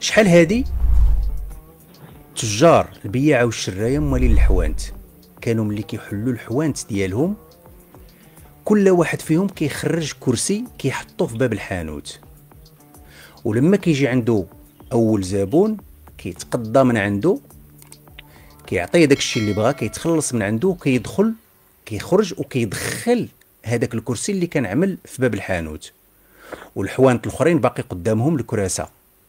شحال هادي تجار البياعه والشرايه مالين الحوانت كانوا ملي كيحلوا الحوانت ديالهم كل واحد فيهم كيخرج كرسي كيحطوه في باب الحانوت، ولما كيجي عنده اول زبون كيتقضى من عنده، كيعطيه داكشي اللي بغا، كيتخلص من عنده، كيدخل كيخرج وكيدخل هذاك الكرسي اللي كان عمل في باب الحانوت، والحوانت الاخرين باقي قدامهم الكراسه.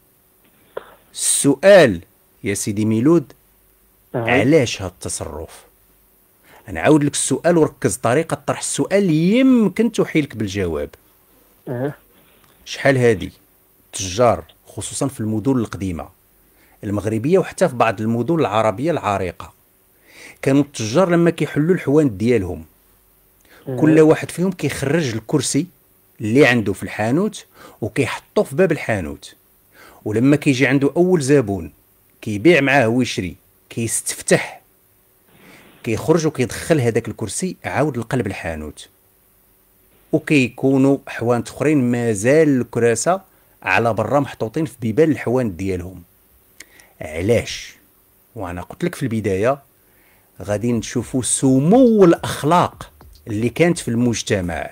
السؤال يا سيدي ميلود، أه. علاش هاد التصرف؟ انا عاود لك السؤال وركز، طريقه طرح السؤال يمكن تحيلك بالجواب. أه. شحال هادي تجار خصوصا في المدن القديمه المغربيه وحتى في بعض المدن العربيه العريقه، كانوا التجار لما كيحلوا الحوانت ديالهم كل أه. واحد فيهم كيخرج الكرسي اللي عنده في الحانوت وكيحطوه في باب الحانوت، ولما كيجي عنده اول زبون كيبيع معاه ويشري، كيستفتح، كيخرج وكيدخل هذاك الكرسي عاود لقلب الحانوت، وكيكونوا حوانت اخرين مازال الكراسه على برا محطوطين في بيبان الحوانت ديالهم. علاش؟ وانا قلت لك في البدايه غادي نشوفوا سمو الاخلاق اللي كانت في المجتمع،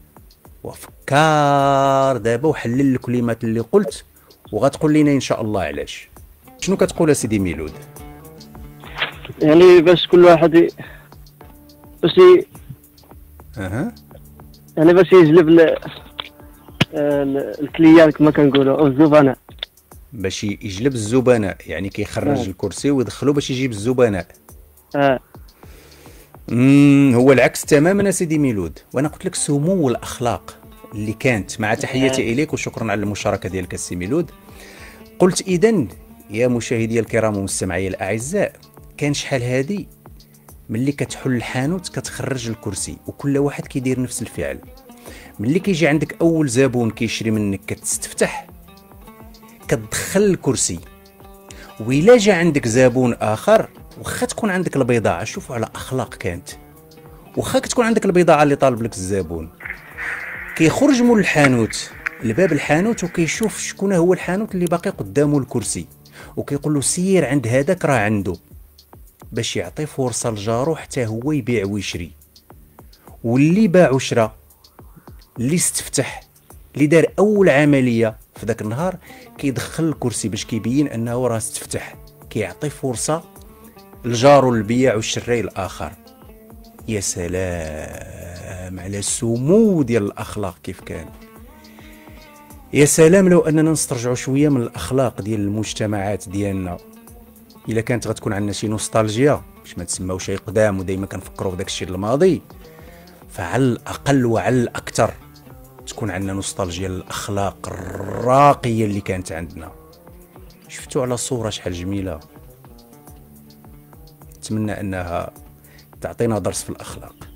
وفكر دابا وحلل الكلمات اللي قلت وغتقول لنا ان شاء الله علاش. شنو كتقول سيدي ميلود؟ يعني باش كل واحد باش اها يعني باش يجلب الكليان كما كنقولوا او الزبناء. باش يجلب الزبناء، يعني كيخرج اه. الكرسي ويدخلو باش يجيب الزبناء. اه. هو العكس تماما سيدي ميلود، وانا قلت لك سمو الاخلاق اللي كانت. مع تحياتي اليك وشكرا على المشاركه ديالك السي ميلود. قلت اذا يا مشاهدي الكرام ومستمعي الاعزاء، كان شحال هادي ملي كتحل الحانوت كتخرج الكرسي وكل واحد كيدير نفس الفعل. ملي كيجي عندك اول زبون كيشري منك كتستفتح كتدخل الكرسي، وإلا جا عندك زبون اخر واخا تكون عندك البضاعه، شوفوا على اخلاق كانت، واخا تكون عندك البضاعه اللي طالب لك الزبون، كيخرج مول الحانوت لباب الحانوت وكيشوف شكون هو الحانوت اللي باقي قدامه الكرسي، وكيقول له سير عند هذاك راه عنده، باش يعطي فرصه لجارو حتى هو يبيع ويشري. واللي باع وشرى، اللي استفتح، اللي دار اول عمليه في ذاك النهار، كيدخل الكرسي باش كيبين انه راه استفتح، كيعطي فرصه لجارو البياع والشراي الاخر. يا سلام على السمو ديال الاخلاق كيف كان. يا سلام لو اننا نسترجعوا شويه من الاخلاق ديال المجتمعات ديالنا. الا كانت غتكون عندنا شي نوستالجيا باش ما تسماو شي قدام ودائما كنفكروا بداك الشيء الماضي، فعلى الاقل وعلى الاكثر تكون عندنا نوستالجيا للاخلاق الراقيه اللي كانت عندنا. شفتوا على صوره شحال جميله، نتمنى انها تعطينا درس في الاخلاق.